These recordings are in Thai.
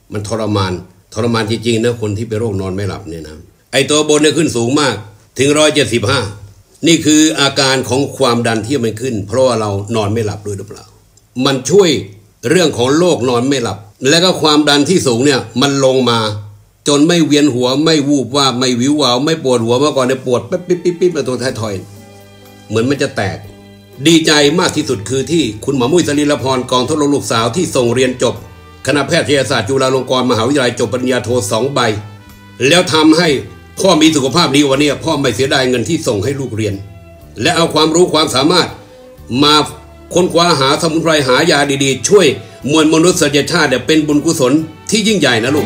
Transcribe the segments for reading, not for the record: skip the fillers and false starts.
มันทรมานจริงๆนะคนที่เป็นโรคนอนไม่หลับเนี่ยนะไอตัวบนเนี่ยขึ้นสูงมากถึง175นี่คืออาการของความดันที่มันขึ้นเพราะว่าเรานอนไม่หลับด้วยหรือเปล่ามันช่วยเรื่องของโรคนอนไม่หลับและก็ความดันที่สูงเนี่ยมันลงมาจนไม่เวียนหัวไม่วูบว่าไม่วิววาวไม่ปวดหัวเมื่อก่อนเนี่ยปวดปิ๊บมาตรงท้ายทอยเหมือนมันจะแตกดีใจมากที่สุดคือที่คุณหมอมุ้ยสรีรพรกองทดลองลูกสาวที่ส่งเรียนจบคณะแพทยศาสตร์จุฬาลงกรณ์มหาวิทยาลัยจบปริญญาโท2 ใบแล้วทำให้พ่อมีสุขภาพดีวันนี้พ่อไม่เสียดายเงินที่ส่งให้ลูกเรียนและเอาความรู้ความสามารถมาค้นคว้าหาสมุนไพรหายาดีๆช่วยมวลมนุษยชาติเป็นบุญกุศลที่ยิ่งใหญ่นะลูก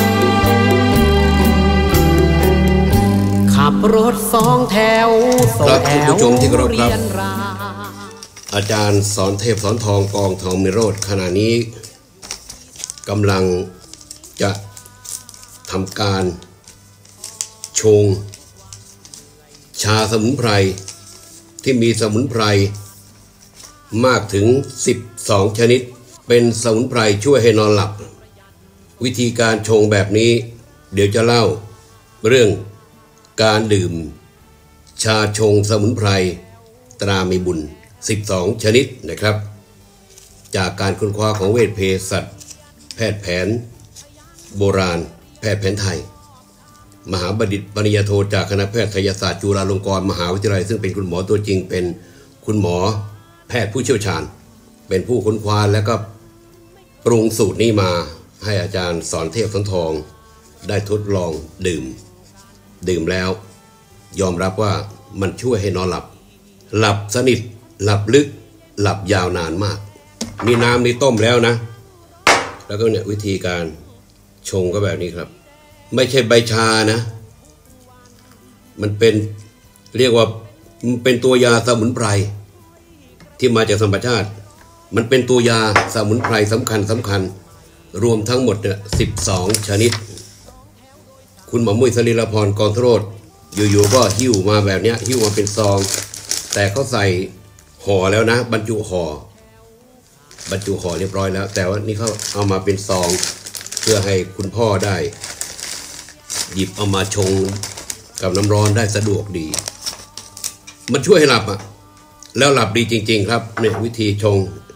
ขับรถ2 แถวครับคุณผู้ชมที่เคารพครับอาจารย์สอนเทพสอนทองกองทองมิโรธขณะนี้กำลังจะทำการชงชาสมุนไพรที่มีสมุนไพรมากถึง12 ชนิดเป็นสมุนไพรช่วยให้นอนหลับวิธีการชงแบบนี้เดี๋ยวจะเล่าเรื่องการดื่มชาชงสมุนไพรตรามีบุญ12 ชนิดนะครับจากการค้นคว้าของเวชเภสัชแพทย์แผนโบราณแพทย์แผนไทยมหาบัณฑิตปริญญาโทจากคณะแพทยศาสตร์จุฬาลงกรณ์มหาวิทยาลัยซึ่งเป็นคุณหมอตัวจริงเป็นคุณหมอแพทย์ผู้เชี่ยวชาญเป็นผู้ค้นคว้าและก็ปรุงสูตรนี้มาให้อาจารย์สอนเทพสอนทองได้ทดลองดื่มแล้วยอมรับว่ามันช่วยให้นอนหลับสนิทหลับลึกหลับยาวนานมากมีน้ำนี่ต้มแล้วนะแล้วก็เนี่ยวิธีการชงก็แบบนี้ครับไม่ใช่ใบชานะมันเป็นเรียกว่ามันเป็นตัวยาสมุนไพรที่มาจากธรรมชาติมันเป็นตัวยาสมุนไพรสำคัญรวมทั้งหมดเนี่ย12 ชนิดคุณหมอมุ้ยสรีรพรกองทโรธอยู่ๆก็หิ้วมาแบบนี้หิ้วมาเป็นซองแต่เขาใส่ห่อแล้วนะบรรจุห่อเรียบร้อยแล้วแต่ว่านี่เขาเอามาเป็นซองเพื่อให้คุณพ่อได้หยิบเอามาชงกับน้ำร้อนได้สะดวกดีมันช่วยให้หลับแล้วหลับดีจริงๆครับเนี่ยวิธีชง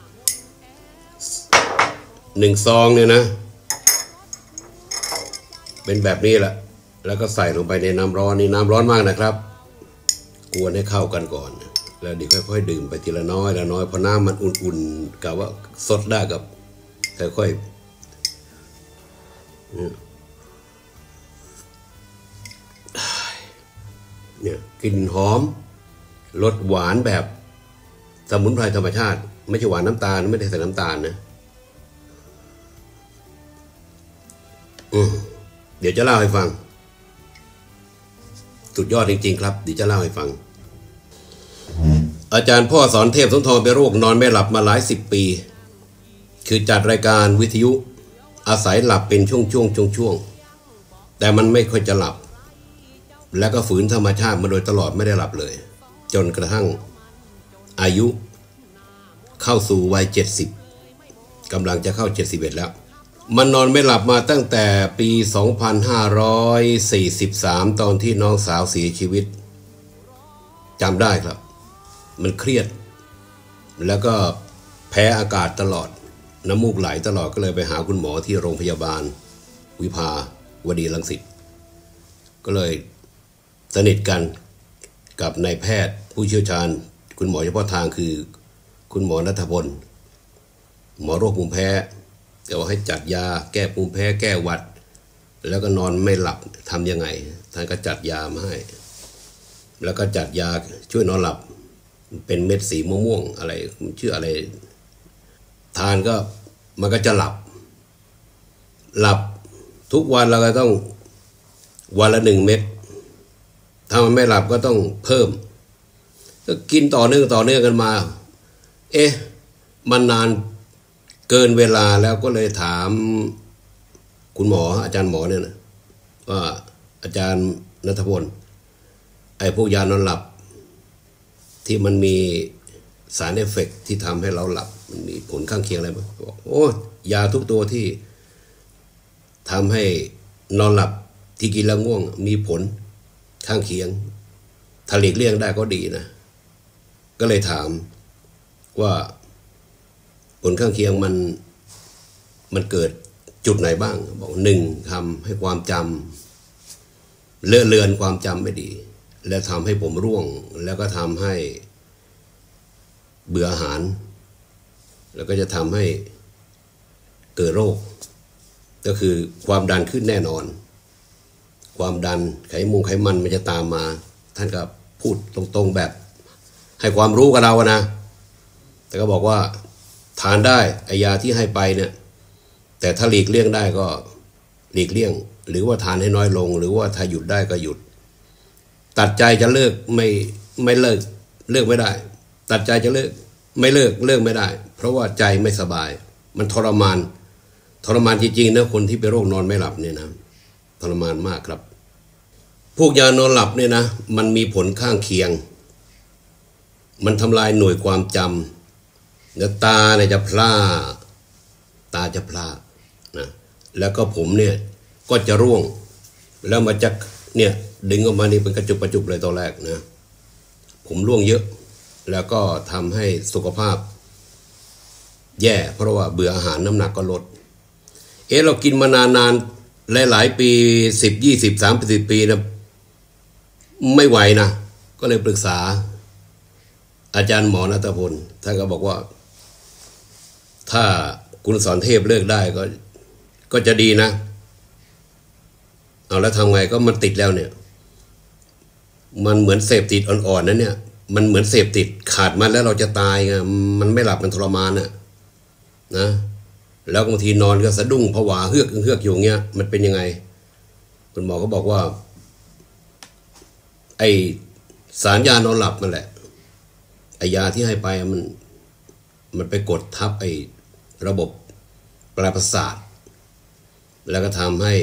1 ซองเนี่ยนะเป็นแบบนี้แหละแล้วก็ใส่ลงไปในน้ำร้อนนี่น้ำร้อนมากนะครับกวนให้เข้ากันก่อนแล้วเดี๋ยวค่อยๆดื่มไปทีละน้อยละน้อยพอน้ำมันอุ่นๆกะว่าสดได้กับค่อยๆเนี่ยกลิ่นหอมรสหวานแบบสมุนไพรธรรมชาติไม่ใช่หวานน้ำตาลไม่ได้ใส่น้ำตาลนะเดี๋ยวจะเล่าให้ฟังสุดยอดจริงๆครับเดี๋ยวจะเล่าให้ฟังอาจารย์พ่อสอนเทพสอนทองเป็นโรคนอนไม่หลับมาหลาย10 ปีคือจัดรายการวิทยุอาศัยหลับเป็นช่วงแต่มันไม่ค่อยจะหลับแล้วก็ฝืนธรรมชาติมาโดยตลอดไม่ได้หลับเลยจนกระทั่งอายุเข้าสู่วัย70กำลังจะเข้า71แล้วมันนอนไม่หลับมาตั้งแต่ปี2543ตอนที่น้องสาวเสียชีวิตจำได้ครับมันเครียดแล้วก็แพ้อากาศตลอดน้ำมูกไหลตลอดก็เลยไปหาคุณหมอที่โรงพยาบาลวิภาวดีรังสิตก็เลยสนิทกันกับนายแพทย์ผู้เชี่ยวชาญคุณหมอเฉพาะทางคือคุณหมอณัฐพลหมอโรคภูมิแพ้ก็ว่าให้จัดยาแก้ภูมิแพ้แก้หวัดแล้วก็นอนไม่หลับทำยังไงท่านก็จัดยามาให้แล้วก็จัดยาช่วยนอนหลับเป็นเม็ดสีม่วงๆอะไรชื่ออะไรทานก็มันก็จะหลับทุกวันเราก็ต้องวันละ1 เม็ดถ้ามันไม่หลับก็ต้องเพิ่มก็กินต่อเนื่องกันมามันนานเกินเวลาแล้วก็เลยถามคุณหมออาจารย์หมอเนี่ยนะว่าอาจารย์ณัฐพลไอ้พวกยานอนหลับที่มันมีสารเอฟเฟกต์ที่ทำให้เราหลับมันมีผลข้างเคียงอะไรบ้างบอกโอ้ยาทุกตัวที่ทำให้นอนหลับที่กินแล้วง่วงมีผลข้างเคียงถ้าหลีกเลี่ยงได้ก็ดีนะก็เลยถามว่าผลข้างเคียงมันเกิดจุดไหนบ้างบอกหนึ่งทำให้ความจำเลือนความจำไม่ดีและทำให้ผมร่วงแล้วก็ทำให้เบื่ออาหารแล้วก็จะทำให้เกิดโรคก็คือความดันขึ้นแน่นอนความดันไขมันมันจะตามมาท่านก็พูดตรงๆแบบให้ความรู้กับเรานะแต่ก็บอกว่าทานได้ไอยาที่ให้ไปเนี่ยแต่ถ้าหลีกเลี่ยงได้ก็หลีกเลี่ยงหรือว่าทานให้น้อยลงหรือว่าถ้าหยุดได้ก็หยุดตัดใจจะเลิกไม่เลิกไม่ได้ตัดใจจะเลิกไม่เลิกไม่ได้เพราะว่าใจไม่สบายมันทรมานจริงๆนะคนที่เป็นโรคนอนไม่หลับเนี่ยนะทรมานมากครับพวกยานอนหลับเนี่ยนะมันมีผลข้างเคียงมันทำลายหน่วยความจำแล้วตาเนี่ยจะพร่านะแล้วก็ผมเนี่ยก็จะร่วงแล้วมาจะเนี่ยดึงออกมานี่เป็นกระจุกเลยตอนแรกนะผมร่วงเยอะแล้วก็ทำให้สุขภาพแย่เพราะว่าเบื่ออาหารน้ำหนักก็ลดเรากินมานานหลายปี10 20 30 ปีนะไม่ไหวนะก็เลยปรึกษาอาจารย์หมอณัฐพลท่านก็บอกว่าถ้าคุณสอนเทพเลิกได้ก็จะดีนะเอาแล้วทำไงก็มันติดแล้วเนี่ยมันเหมือนเสพติดอ่อนๆนั่นเนี่ยมันเหมือนเสพติดขาดมันแล้วเราจะตายไงมันไม่หลับมันทรมานน่ะนะแล้วบางทีนอนก็สะดุ้งผวาเฮือกอยู่เงี้ยมันเป็นยังไงคุณหมอก็บอกว่าไอสารยานอนหลับนั่นแหละไอยาที่ให้ไปมันไปกดทับไอระบบปลายประสาทแล้วก็ทำให้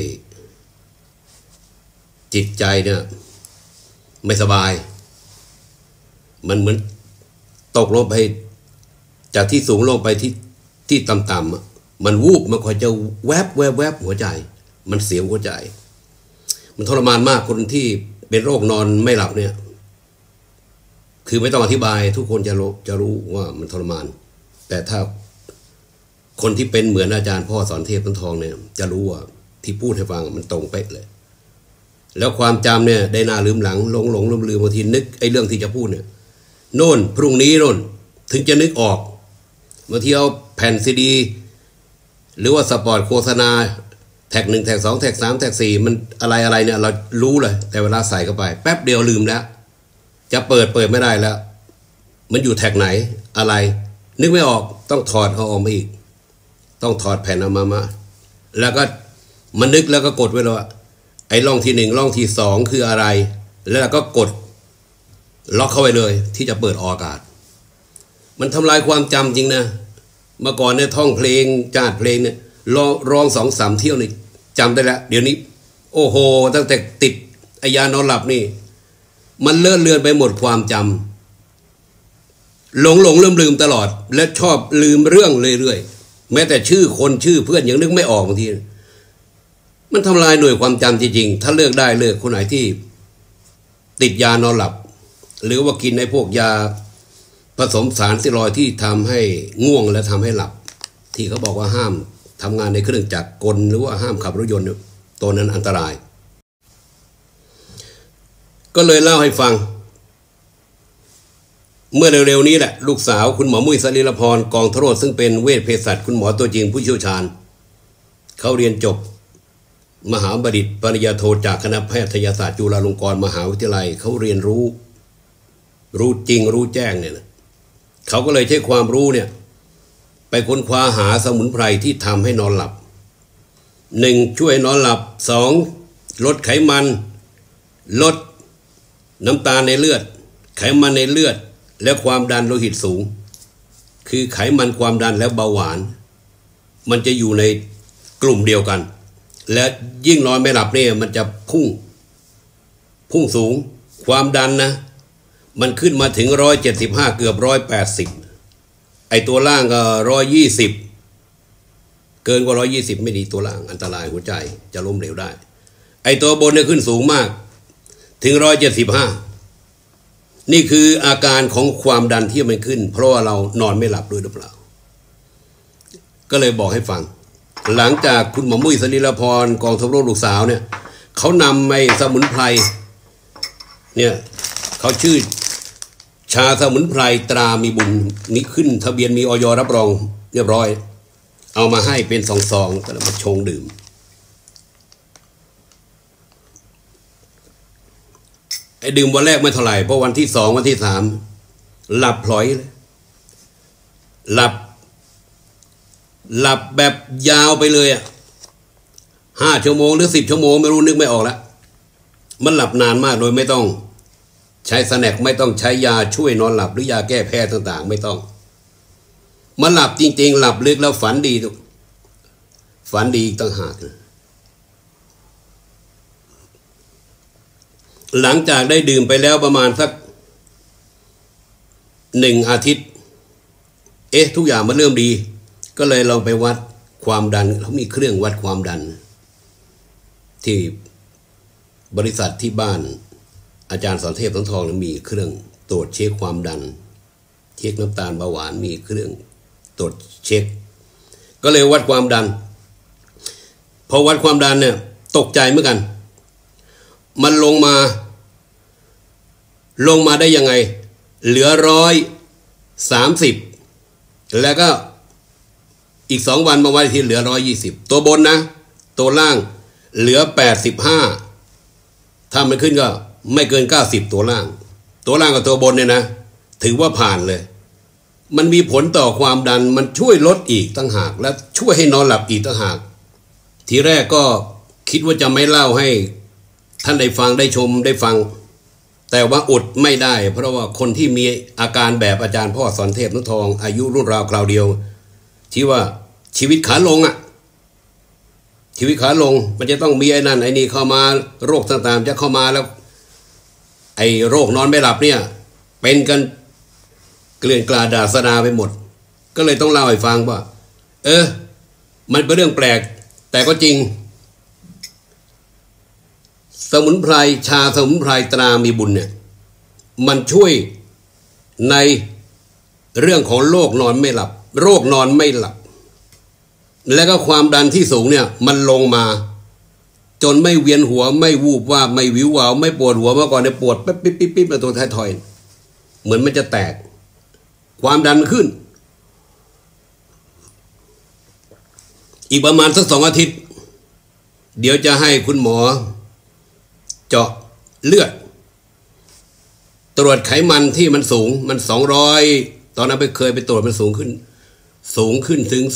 จิตใจเนี่ยไม่สบายมันเหมือนตกลงไปจากที่สูงลงไปที่ต่ำๆมันวูบมันคอยจะแวบหัวใจมันเสียวหัวใจมันทรมานมากคนที่เป็นโรคนอนไม่หลับเนี่ยคือไม่ต้องอธิบายทุกคนจะรู้ว่ามันทรมานแต่ถ้าคนที่เป็นเหมือนอาจารย์พ่อสอนเทพต้นทองเนี่ยจะรู้ว่าที่พูดให้ฟังมันตรงเป๊ะเลยแล้วความจำเนี่ยได้หน้าลืมหลังหลงลืมบางทีนึกไอ้เรื่องที่จะพูดเนี่ยโน่นพรุ่งนี้โน่นถึงจะนึกออกบางทีเอาแผ่นซีดีหรือว่าสปอร์ตโฆษณาแท็ก1แท็ก2แท็ก3แท็ก4มันอะไรเนี่ยเรารู้เลยแต่เวลาใส่เข้าไปแป๊บเดียวลืมแล้วจะเปิดไม่ได้แล้วมันอยู่แท็กไหนอะไรนึกไม่ออกต้องถอดเอาออกมาอีกต้องถอดแผ่นเอามาแล้วก็มันนึกแล้วก็กดไว้เลยว่าไอ้ร่องที่1ร่องที่2คืออะไรแล้วก็กดล็อกเข้าไปเลยที่จะเปิดออกอากาศมันทำลายความจำจริงนะเมื่อก่อนเนี่ยท่องเพลงจาดเพลงเนี่ยร้อง2-3 เที่ยวนี่จำได้แล้วเดี๋ยวนี้โอ้โหตั้งแต่ติดไอยานอนหลับนี่มันเลื่อนไปหมดความจำหลงลืมตลอดและชอบลืมเรื่องเรื่อยๆแม้แต่ชื่อคนชื่อเพื่อนยังนึกไม่ออกบางทีมันทำลายหน่วยความจำจริงๆถ้าเลิกได้เลิกคนไหนที่ติดยานอนหลับหรือว่ากินในพวกยาผสมสารสเตียรอยด์ที่ทำให้ง่วงและทำให้หลับที่เขาบอกว่าห้ามทำงานในเครื่องจักรกลหรือว่าห้ามขับรถยนต์ตัวนั้นอันตรายก็เลยเล่าให้ฟังเมื่อเร็วๆนี้แหละลูกสาวคุณหมอมุ้ยสรีรพรกองทโรศซึ่งเป็นเวชเภสัชคุณหมอตัวจริงผู้เชี่ยวชาญเขาเรียนจบมหาบัณฑิตปริญญาโทจากคณะแพทยศาสตร์จุฬาลงกรณ์มหาวิทยาลัยเขาเรียนรู้จริงรู้แจ้งเนี่ยนะเขาก็เลยใช้ความรู้เนี่ยไปค้นคว้าหาสมุนไพรที่ทำให้นอนหลับ 1. ช่วยนอนหลับ 2. ลดไขมันลดน้ำตาลในเลือดไขมันในเลือดและความดันโลหิตสูงคือไขมันความดันและเบาหวานมันจะอยู่ในกลุ่มเดียวกันและยิ่งนอนไม่หลับเนี่ยมันจะพุ่งสูงความดันนะมันขึ้นมาถึง175เกือบ180ไอตัวล่างก็120 เกินกว่า120ไม่ดีตัวล่างอันตรายหัวใจจะล้มเหลวได้ไอตัวบนเนี่ยขึ้นสูงมากถึง175นี่คืออาการของความดันที่มันขึ้นเพราะว่าเรานอนไม่หลับด้วยหรือเปล่าก็เลยบอกให้ฟังหลังจากคุณหมอมุ้ยสรีรพรกองทัพโลกลูกสาวเนี่ยเขานำไอ้สมุนไพรเนี่ยเขาชื่อชาสมุนไพรตรามีบุญมีขึ้นทะเบียนมีอย.รับรองเรียบร้อยเอามาให้เป็นซองๆก็มาชงดื่มไอ้ดื่มวันแรกไม่เท่าไหร่เพราะวันที่2วันที่3หลับพลอยเลยหลับแบบยาวไปเลย5 ชั่วโมงหรือ10 ชั่วโมงไม่รู้นึกไม่ออกแล้วมันหลับนานมากโดยไม่ต้องใช้สแน็คไม่ต้องใช้ยาช่วยนอนหลับหรือยาแก้แพ้ต่างๆไม่ต้องมันหลับจริงๆหลับลึกแล้วฝันดีทุกฝันดีต่างหากหลังจากได้ดื่มไปแล้วประมาณสัก1 อาทิตย์ทุกอย่างมันเริ่มดีก็เลยลองไปวัดความดันเขามีเครื่องวัดความดันที่บริษัทที่บ้านอาจารย์สอนเทพทั้งทองมีเครื่องตรวจเช็คความดันเช็คน้ำตาลเบาหวานมีเครื่องตรวจเช็คก็เลยวัดความดันพอวัดความดันเนี่ยตกใจเหมือนกันมันลงมาได้ยังไงเหลือ130แล้วก็อีก2 วันมาวันที่เหลือ120ตัวบนนะตัวล่างเหลือ85ถ้ามันขึ้นก็ไม่เกิน90ตัวล่างกับตัวบนเนี่ยนะถือว่าผ่านเลยมันมีผลต่อความดันมันช่วยลดอีกต่างหากและช่วยให้นอนหลับอีกต่างหากทีแรกก็คิดว่าจะไม่เล่าให้ท่านได้ฟังได้ชมได้ฟังแต่ว่าอดไม่ได้เพราะว่าคนที่มีอาการแบบอาจารย์พ่อสอนเทพนุทองอายุรุ่นราวคราวเดียวที่ว่าชีวิตขาลงชีวิตขาลงมันจะต้องมีไอ้นั่นไอ้นี่เข้ามาโรคต่างๆจะเข้ามาแล้วไอ้โรคนอนไม่หลับเนี่ยเป็นกันเกลื่อนกลาดด่าสดาไปหมดก็เลยต้องเล่าให้ฟังว่ามันเป็นเรื่องแปลกแต่ก็จริงสมุนไพรชาสมุนไพรตรามีบุญเนี่ยมันช่วยในเรื่องของโรคนอนไม่หลับและก็ความดันที่สูงเนี่ยมันลงมาจนไม่เวียนหัวไม่วูบว่าไม่วิววาวไม่ปวดหัวเมื่อก่อนเนี่ยปวดปิ๊บมาตัวท้ายทอยเหมือนมันจะแตกความดันขึ้นอีกประมาณสัก2 อาทิตย์เดี๋ยวจะให้คุณหมอเจาะเลือดตรวจไขมันที่มันสูงมัน200ตอนนั้นเคยไปตรวจมันสูงขึ้นถึง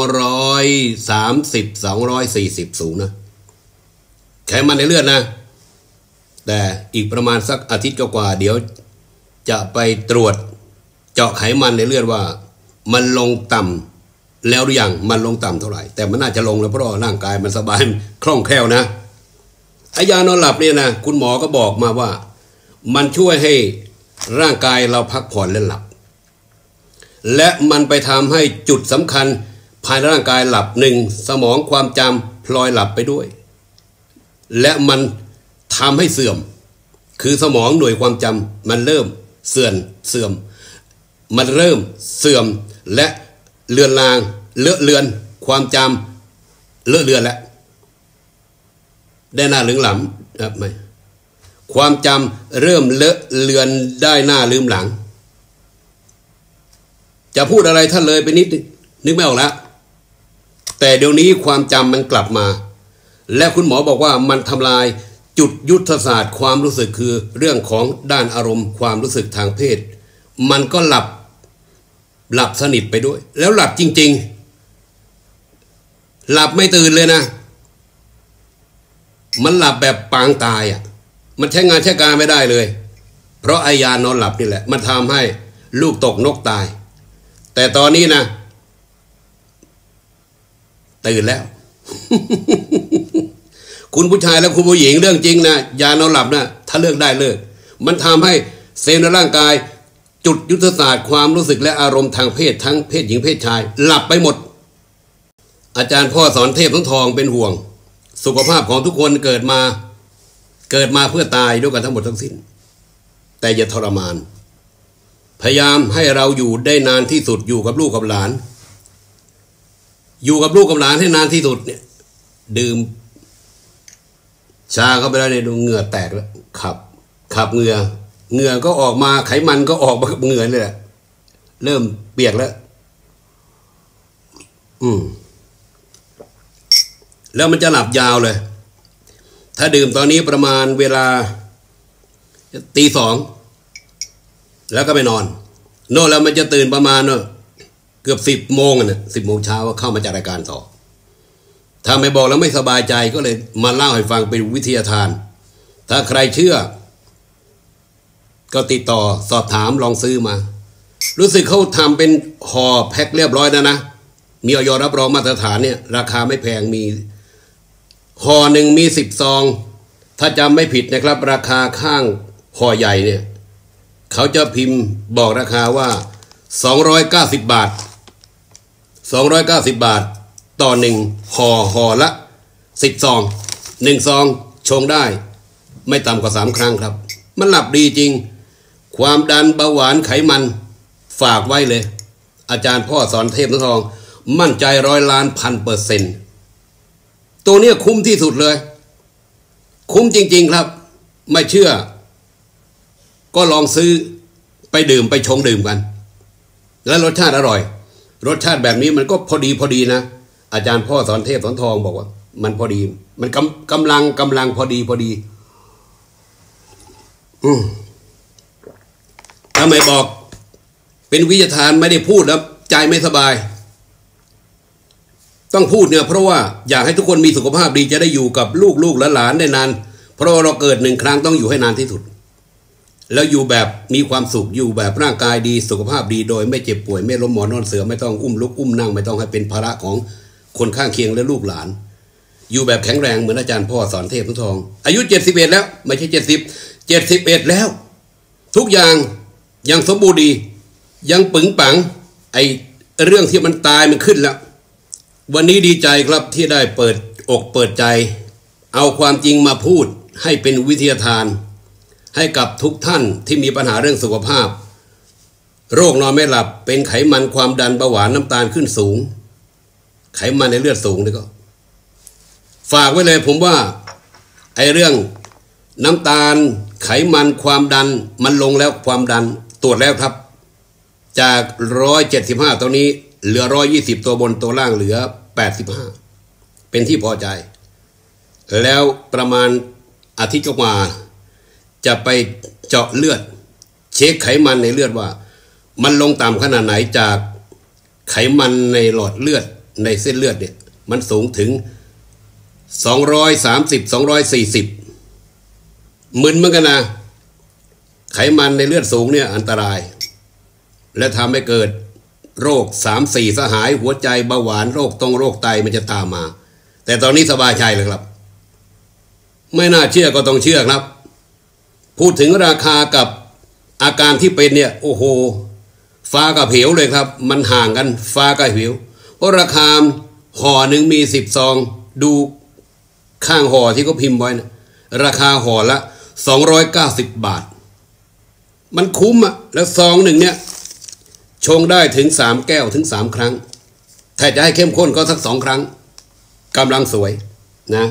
230 240สูงนะไขมันในเลือดนะแต่อีกประมาณสักอาทิตย์กว่าเดี๋ยวจะไปตรวจเจาะไขมันในเลือดว่ามันลงต่ำแล้วหรือยังมันลงต่ำเท่าไหร่แต่มันน่าจะลงแล้วเพราะร่างกายมันสบายคล่องแคล่วนะยานอนหลับเนี่ยนะคุณหมอก็บอกมาว่ามันช่วยให้ร่างกายเราพักผ่อนและหลับและมันไปทำให้จุดสำคัญภายในร่างกายหลับ1สมองความจำพลอยหลับไปด้วยและมันทำให้เสื่อมคือสมองหน่วยความจำมันเริ่มเสื่อมมันเริ่มเสื่อมและเลือนความจำเลือนแล้วได้หน้าลืมหลังไม่ความจำเริ่มเลือนได้หน้าลืมหลังจะพูดอะไรท่านเลยไปนิดนึกไม่ออกแล้วแต่เดี๋ยวนี้ความจำมันกลับมาและคุณหมอบอกว่ามันทำลายจุดยุทธศาสตร์ความรู้สึกคือเรื่องของด้านอารมณ์ความรู้สึกทางเพศมันก็หลับสนิทไปด้วยแล้วหลับจริงๆหลับไม่ตื่นเลยนะมันหลับแบบปางตายมันใช้งานใช้การไม่ได้เลยเพราะไอยานอนหลับนี่แหละมันทำให้ลูกตกนกตายแต่ตอนนี้นะตื่นแล้ว คุณผู้ชายและคุณผู้หญิงเรื่องจริงนะยานอนหลับนะถ้าเลิกได้เลิกมันทำให้เซลล์ในร่างกายจุดยุทธศาสตร์ความรู้สึกและอารมณ์ทางเพศทั้งเพศหญิงเพศชายหลับไปหมดอาจารย์พ่อสอนเทพทั้งทองเป็นห่วงสุขภาพของทุกคนเกิดมาเพื่อตายด้วยกันทั้งหมดทั้งสิ้นแต่อย่าทรมานพยายามให้เราอยู่ได้นานที่สุดอยู่กับลูกกับหลานให้นานที่สุดเนี่ยดื่มชาเข้าไปแล้วเนี่ยดูเหงื่อแตกแล้วขับเหงื่อก็ออกมาไขมันก็ออกมากับเหงื่อเลยแหละเริ่มเปียกแล้วแล้วมันจะหลับยาวเลยถ้าดื่มตอนนี้ประมาณเวลาตี 2แล้วก็ไปนอนแล้วมันจะตื่นประมาณเกือบ10 โมงนะ10 โมงเช้าเข้ามาจัดรายการต่อถ้าไม่บอกแล้วไม่สบายใจก็เลยมาเล่าให้ฟังเป็นวิทยาทานถ้าใครเชื่อก็ติดต่อสอบถามลองซื้อมารู้สึกเขาทำเป็นห่อแพ็คเรียบร้อยนะมีอย.รับรองมาตรฐานเนี่ยราคาไม่แพงมีห่อหนึ่งมี10 ซองถ้าจำไม่ผิดนะครับราคาข้างห่อใหญ่เนี่ยเขาจะพิมพ์บอกราคาว่า290 บาทต่อ1ห่อละ10 ซอง1 ซองชงได้ไม่ต่ำกว่า3 ครั้งครับมันหลับดีจริงความดันเบาหวานไขมันฝากไว้เลยอาจารย์พ่อสอนเทพทั้งทองมั่นใจ100,000,000%ตัวเนี้ยคุ้มที่สุดเลยคุ้มจริงๆครับไม่เชื่อก็ลองซื้อไปดื่มไปชงดื่มกันแล้วรสชาติอร่อยรสชาติแบบนี้มันก็พอดีนะอาจารย์พ่อสอนเทพสอนทองบอกว่ามันพอดีมันกำลังพอดีถ้าไม่บอกเป็นวิทยาทานไม่ได้พูดแล้วใจไม่สบายต้องพูดเนี่ยเพราะว่าอยากให้ทุกคนมีสุขภาพดีจะได้อยู่กับลูกหลานได้นานเพราะเราเกิด1 ครั้งต้องอยู่ให้นานที่สุดแล้วอยู่แบบมีความสุขอยู่แบบร่างกายดีสุขภาพดีโดยไม่เจ็บป่วยไม่ล้มหมอนนอนเสือไม่ต้องอุ้มลุกอุ้มนั่งไม่ต้องให้เป็นภาระของคนข้างเคียงและลูกหลานอยู่แบบแข็งแรงเหมือนอาจารย์พ่อสอนเทพทั้งทองอายุ71แล้วไม่ใช่70 71แล้วทุกอย่างยังสมบูรณ์ดียังปึงปังไอเรื่องที่มันตายมันขึ้นแล้ววันนี้ดีใจครับที่ได้เปิดอกเปิดใจเอาความจริงมาพูดให้เป็นวิทยาทานให้กับทุกท่านที่มีปัญหาเรื่องสุขภาพโรคนอนไม่หลับเป็นไขมันความดันเบาหวานน้ำตาลขึ้นสูงไขมันในเลือดสูงนี่ก็ฝากไว้เลยผมว่าไอ้เรื่องน้ำตาลไขมันความดันมันลงแล้วความดันตรวจแล้วครับจาก175ตัวนี้เหลือ120ตัวบนตัวล่างเหลือ85เป็นที่พอใจแล้วประมาณอาทิตย์ก็มาจะไปเจาะเลือดเช็คไขมันในเลือดว่ามันลงต่ำขนาดไหนจากไขมันในหลอดเลือดในเส้นเลือดเนี่ยมันสูงถึง230 240มึนเหมือนกันนะไขมันในเลือดสูงเนี่ยอันตรายและทำให้เกิดโรค3-4สหายหัวใจเบาหวานโรคไตมันจะตามมาแต่ตอนนี้สบายใจเลยครับไม่น่าเชื่อก็ต้องเชื่อครับพูดถึงราคากับอาการที่เป็นเนี่ยโอ้โหฟ้ากับเหวเลยครับมันห่างกันฟ้ากับเหวเพราะราคาห่อหนึ่งมี10 ซองดูข้างห่อที่เขาพิมพ์ไว้นะราคาห่อละ290 บาทมันคุ้มอะแล้วซองหนึ่งเนี่ยชงได้ถึง3 แก้วถึง3 ครั้งถ้าจะให้เข้มข้นก็สัก2 ครั้งกำลังสวยนะ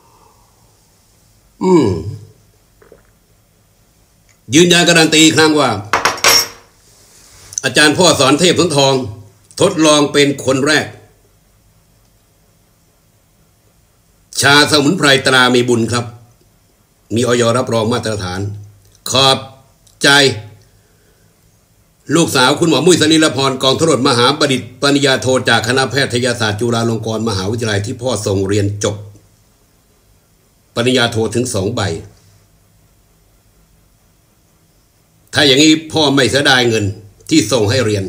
ยืนยันการันตีอีกครั้งว่าอาจารย์พ่อสอนเทพทั้งทองทดลองเป็นคนแรกชาสมุนไพรตรามีบุญครับมีอย.รับรองมาตรฐานขอบใจลูกสาวคุณหมอมุ้ยสลีลพรกองทรดมหาบัณฑิตปริญญาโทจากคณะแพทยศาสตร์จุฬาลงกรณ์มหาวิทยาลัยที่พ่อส่งเรียนจบปริญญาโทถึง2 ใบถ้าอย่างนี้พ่อไม่เสียดายเงินที่ส่งให้เรียน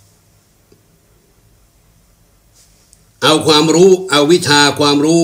เอาความรู้เอาวิชาความรู้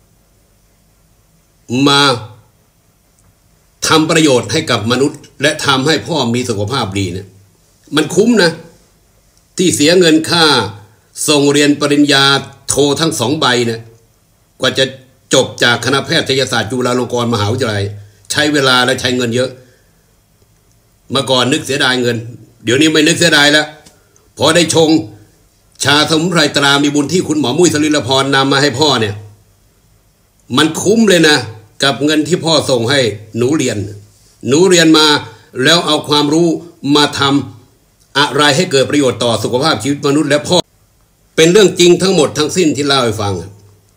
มาทำประโยชน์ให้กับมนุษย์และทำให้พ่อมีสุขภาพดีเนี่ยมันคุ้มนะที่เสียเงินค่าส่งเรียนปริญญาโทโททั้ง2 ใบเนี่ยกว่าจะจบจากคณะแพทยศาสตร์จุฬาลงกรณ์มหาวิทยาลัยใช้เวลาและใช้เงินเยอะเมื่อก่อนนึกเสียดายเงินเดี๋ยวนี้ไม่นึกเสียดายแล้วพอได้ชงชาสมุนไพรตรามีบุญที่คุณหมอมุ้ยสลิลพรนำมาให้พ่อเนี่ยมันคุ้มเลยนะกับเงินที่พ่อส่งให้หนูเรียนมาแล้วเอาความรู้มาทำอะไรให้เกิดประโยชน์ต่อสุขภาพชีวิตมนุษย์และพ่อเป็นเรื่องจริงทั้งหมดทั้งสิ้นที่เล่าให้ฟัง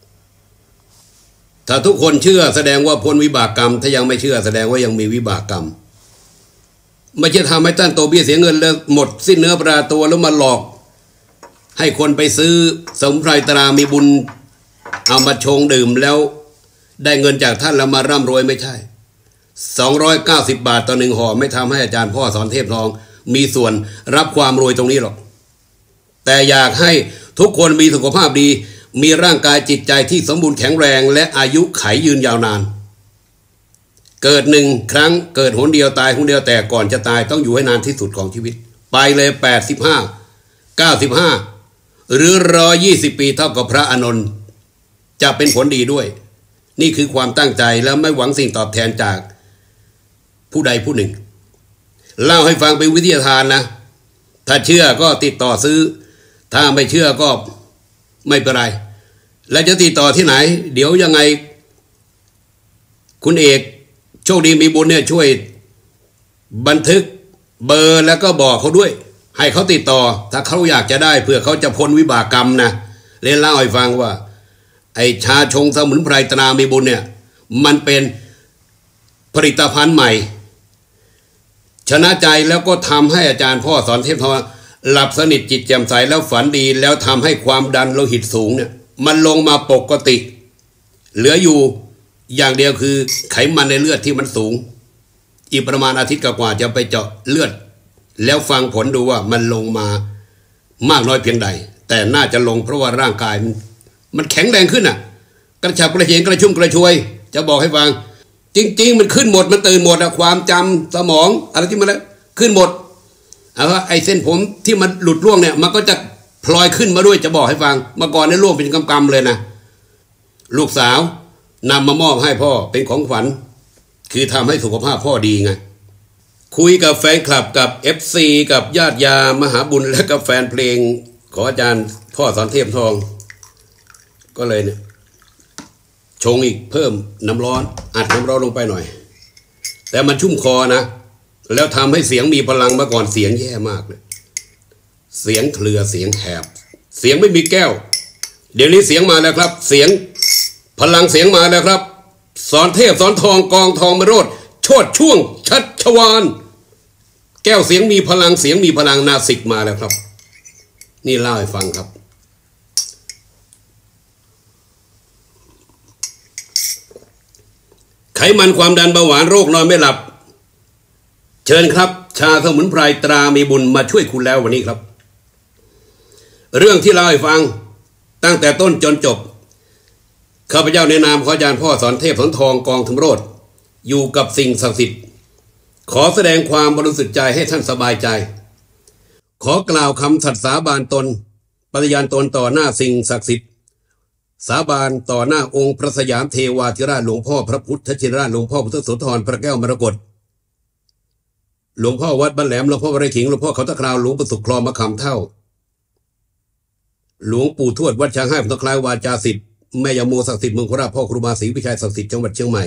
ถ้าทุกคนเชื่อแสดงว่าพ้นวิบากกรรมถ้ายังไม่เชื่อแสดงว่ายังมีวิบากกรรมไม่ใช่ทำให้ท่านโตเบี้ยเสียเงินแล้วหมดสิ้นเนื้อประดาตัวแล้วมาหลอกให้คนไปซื้อสมุนไพรตรามีบุญเอามาชงดื่มแล้วได้เงินจากท่านแล้วมาร่ำรวยไม่ใช่290 บาทต่อ1 ห่อไม่ทำให้อาจารย์พ่อสอนเทพทองมีส่วนรับความรวยตรงนี้หรอกแต่อยากให้ทุกคนมีสุขภาพดีมีร่างกายจิตใจที่สมบูรณ์แข็งแรงและอายุขัยยืนยาวนานเกิด1 ครั้งเกิดหนเดียวตายหนเดียวแต่ก่อนจะตายต้องอยู่ให้นานที่สุดของชีวิตไปเลย85 95หรือ120 ปีเท่ากับพระอานนท์จะเป็นผลดีด้วยนี่คือความตั้งใจและไม่หวังสิ่งตอบแทนจากผู้ใดผู้หนึ่งเล่าให้ฟังเป็นวิทยาทานนะถ้าเชื่อก็ติดต่อซื้อถ้าไม่เชื่อก็ไม่เป็นไรแล้วจะติดต่อที่ไหนเดี๋ยวยังไงคุณเอกโชคดีมีบุญเนี่ยช่วยบันทึกเบอร์แล้วก็บอกเขาด้วยให้เขาติดต่อถ้าเขาอยากจะได้เพื่อเขาจะพ้นวิบากกรรมนะเล่าให้ฟังว่าไอ้ชาชงสมุนไพรตรามีบุญเนี่ยมันเป็นผลิตภัณฑ์ใหม่ชนะใจแล้วก็ทำให้อาจารย์พ่อสอนเทพทองหลับสนิทจิตแจ่มใสแล้วฝันดีแล้วทำให้ความดันโลหิตสูงเนี่ยมันลงมาปกติเหลืออยู่อย่างเดียวคือไขมันในเลือดที่มันสูงอีกประมาณอาทิตย์กว่าจะไปเจาะเลือดแล้วฟังผลดูว่ามันลงมามากน้อยเพียงใดแต่น่าจะลงเพราะว่าร่างกายมันแข็งแรงขึ้นอ่ะกระฉับกระเฉงกระชุ่มกระชวยจะบอกให้ฟังจริงๆมันขึ้นหมดมันตื่นหมดอะความจำสมองอะไรที่มันขึ้นหมดไอ้เส้นผมที่มันหลุดร่วงเนี่ยมันก็จะพลอยขึ้นมาด้วยจะบอกให้ฟังเมื่อก่อนเนี่ยร่วงเป็นกำๆเลยนะลูกสาวนำมามอบให้พ่อเป็นของขวัญคือทำให้สุขภาพพ่อดีไงคุยกับแฟนคลับกับ FC กับญาติยามหาบุญและกับแฟนเพลงของอาจารย์พ่อสอนเทพทองก็เลยเนี่ยชงอีกเพิ่มน้ำร้อนอัดน้ำร้อนลงไปหน่อยแต่มันชุ่มคอนะแล้วทำให้เสียงมีพลังมาก่อนเสียงแย่มากเลยเสียงเคลือเสียงแหบเสียงไม่มีแก้วเดี๋ยวนี้เสียงมาแล้วครับเสียงพลังเสียงมาแล้วครับสอนเทพสอนทองกองทองมโรดโชติช่วงชัชวาลแก้วเสียงมีพลังเสียงมีพลังนาสิกมาแล้วครับนี่เล่าให้ฟังครับไขมันความดันเบาหวานโรคนอนไม่หลับเชิญครับชาสมุนไพรตรามีบุญมาช่วยคุณแล้ววันนี้ครับเรื่องที่เล่าให้ฟังตั้งแต่ต้นจนจบข้าพเจ้าในนามของอาจารย์พ่อสอนเทพสอนทองกองธรรมโรจน์อยู่กับสิ่งศักดิ์สิทธิ์ขอแสดงความบริสุทธิ์ใจให้ท่านสบายใจขอกล่าวคำสัตย์สาบานตนปฏิญาณตนต่อหน้าสิ่งศักดิ์สิทธิ์สาบานต่อหน้าองค์พระสยามเทวาธิราชหลวงพ่อพระพุทธชินราชหลวงพ่อพุทธโสธรพระแก้วมรกตหลวงพ่อวัดบ้านแหลมหลวงพ่อวรขิงหลวงพ่อเขาตะคราวหลวงปู่สุขคลองมะขามเท่าหลวงปู่ทวดวัดช้างให้พุทธคลายวาจาสิทธิ์แม่ยาโมศักดิ์สิทธิ์เมืองโคราชพ่อครูบาศรีวิชัยศักดิ์สิทธิ์จังหวัดเชียงใหม่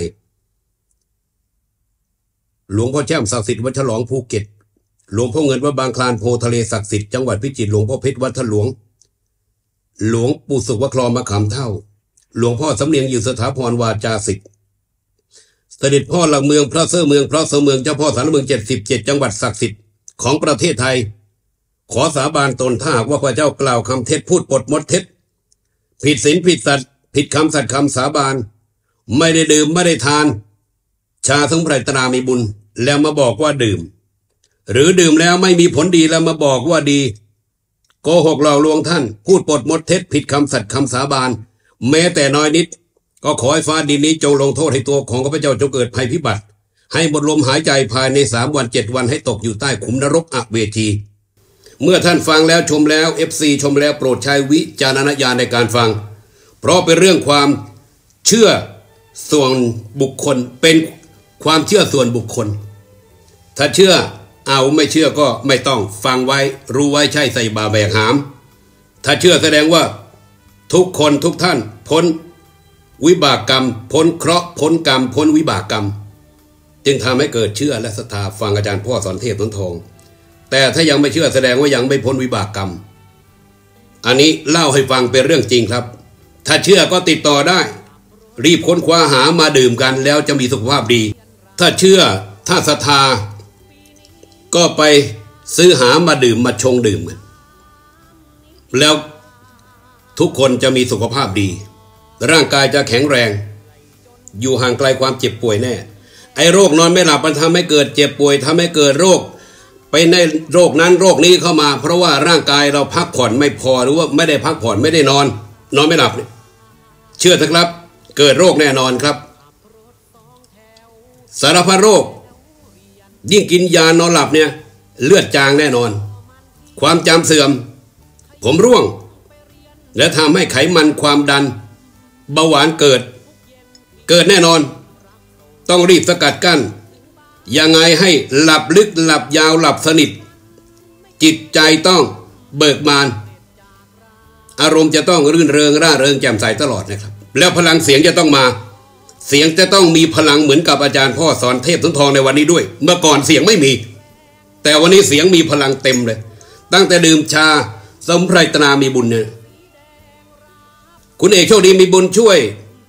หลวงพ่อแช่มศักดิ์สิทธิ์วัดฉลองภูเก็ตหลวงพ่อเงินวัดบางคลานโพทะเลศักดิ์สิทธิ์จังหวัดพิจิตรหลวงพ่อเพชรวัดถลวงหลวงปู่สุขวัดคลองมะขามเท่าหลวงพ่อสำเนียงอยู่สถาพรวาจาสิทธิ์เสด็จพ่อหลักเมืองพระเสอเมืองพระเสอเมืองเจ้าพ่อสารเมือง77จังหวัดศักดิ์สิทธิ์ของประเทศไทยขอสาบานตนถ้าหากว่าพระเจ้ากล่าวคำเท็จพูดปดมดเท็จผิดศีลผิดสัตย์ผิดคำสัตย์คำสาบานไม่ได้ดื่มไม่ได้ทานชาสมุนไพรตรามีบุญแล้วมาบอกว่าดื่มหรือดื่มแล้วไม่มีผลดีแล้วมาบอกว่าดีโกหกหลอกลวงท่านพูดปดมดเท็จผิดคำสัตย์คำสาบานแม้แต่น้อยนิดก็ขอให้ฟ้าดินนี้จงลงโทษให้ตัวของข้าพเจ้าจงเกิดภัยพิบัติให้หมดลมหายใจภายใน3 วัน 7 วันให้ตกอยู่ใต้ขุมนรกอเวจีเมื่อท่านฟังแล้วชมแล้ว FC ชมแล้วโปรดใช้วิจารณญาณในการฟังเพราะเป็นเรื่องความเชื่อส่วนบุคคลเป็นความเชื่อส่วนบุคคลถ้าเชื่อเอาไม่เชื่อก็ไม่ต้องฟังไว้รู้ไว้ใช่ใส่บาแบกหามถ้าเชื่อแสดงว่าทุกคนทุกท่านพ้นวิบากกรรมพ้นเคราะห์พ้นกรรมพ้นวิบากกรรมจึงทำให้เกิดเชื่อและศรัทธาฟังอาจารย์พ่อสอนเทพสนทองแต่ถ้ายังไม่เชื่อแสดงว่ายังไม่พ้นวิบากกรรมอันนี้เล่าให้ฟังเป็นเรื่องจริงครับถ้าเชื่อก็ติดต่อได้รีบค้นคว้าหามาดื่มกันแล้วจะมีสุขภาพดีถ้าเชื่อถ้าศรัทธาก็ไปซื้อหามาดื่มมาชงดื่มกันแล้วทุกคนจะมีสุขภาพดีร่างกายจะแข็งแรงอยู่ห่างไกลความเจ็บป่วยแน่ไอ้โรคนอนไม่หลับมันทำให้เกิดเจ็บป่วยทำให้เกิดโรคไปในโรคนั้นโรคนี้เข้ามาเพราะว่าร่างกายเราพักผ่อนไม่พอหรือว่าไม่ได้พักผ่อนไม่ได้นอนไม่หลับเนี่ยเชื่อเถอะครับเกิดโรคแน่นอนครับสารพัดโรคยิ่งกินยานอนหลับเนี่ยเลือดจางแน่นอนความจำเสื่อมผมร่วงและทำให้ไขมันความดันเบาหวานเกิดแน่นอนต้องรีบสกัดกั้นยังไงให้หลับลึกหลับยาวหลับสนิทจิตใจต้องเบิกบานอารมณ์จะต้องรื่นเริงร่าเริงแจ่มใสตลอดนะครับแล้วพลังเสียงจะต้องมาเสียงจะต้องมีพลังเหมือนกับอาจารย์พ่อสอนเทพสุนทรในวันนี้ด้วยเมื่อก่อนเสียงไม่มีแต่วันนี้เสียงมีพลังเต็มเลยตั้งแต่ดื่มชาสมุนไพรตรามีบุญเนี่ยคุณเอกโชคดีมีบุญช่วย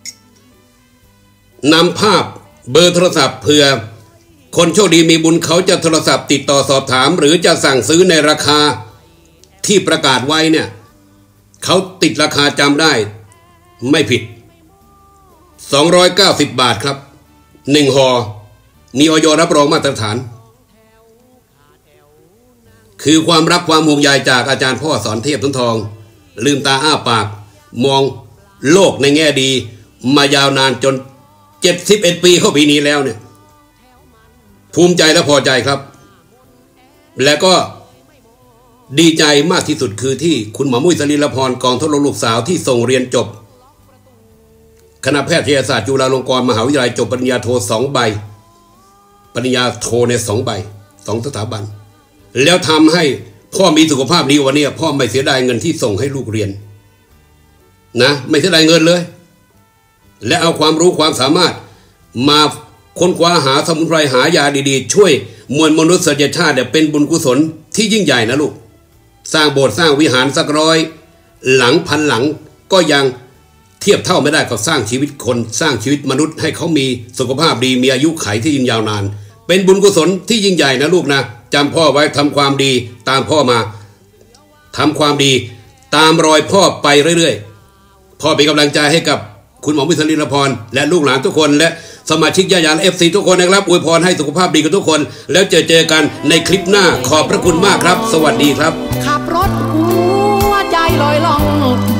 นำภาพเบอร์โทรศัพท์เผื่อคนโชคดีมีบุญเขาจะโทรศัพท์ติดต่อสอบถามหรือจะสั่งซื้อในราคาที่ประกาศไว้เนี่ยเขาติดราคาจำได้ไม่ผิด290 บาทครับ1ห่อมีอย.รับรองมาตรฐานคือความรักความห่วงใยจากอาจารย์พ่อสอนเทพสุนทรลืมตาอ้าปากมองโลกในแง่ดีมายาวนานจน71 ปีเข้าปีนี้แล้วเนี่ยภูมิใจและพอใจครับและก็ดีใจมากที่สุดคือที่คุณหมอมุ้ยสลีลพรกองทดลองลูกสาวที่ส่งเรียนจบคณะแพทยศาสตร์จุฬาลงกรณ์มหาวิทยาลัยจบปริญญาโท2 ใบปริญญาโทใน2 ใบ2 สถาบันแล้วทำให้พ่อมีสุขภาพดีวันนี้พ่อไม่เสียดายเงินที่ส่งให้ลูกเรียนนะไม่เสียดายเงินเลยและเอาความรู้ความสามารถมาค้นคว้าหาสมุนไพรหายาดีๆช่วยมวลมนุษยชาติเป็นบุญกุศลที่ยิ่งใหญ่นะลูกสร้างโบสถ์สร้างวิหารสัก100 หลังพันหลังก็ยังเทียบเท่าไม่ได้กับสร้างชีวิตคนสร้างชีวิตมนุษย์ให้เขามีสุขภาพดีมีอายุขัยที่ยืนยาวนานเป็นบุญกุศลที่ยิ่งใหญ่นะลูกนะจำพ่อไว้ทำความดีตามพ่อมาทำความดีตามรอยพ่อไปเรื่อยๆพ่อเป็นกำลังใจให้กับคุณหมอวิศรินพรและลูกหลานทุกคนและสมาชิกญาติ FC ทุกคนนะครับอวยพรให้สุขภาพดีกับทุกคนแล้วเจอกันในคลิปหน้าขอบพระคุณมากครับสวัสดีครับขับรถหัวใจลอยล่อง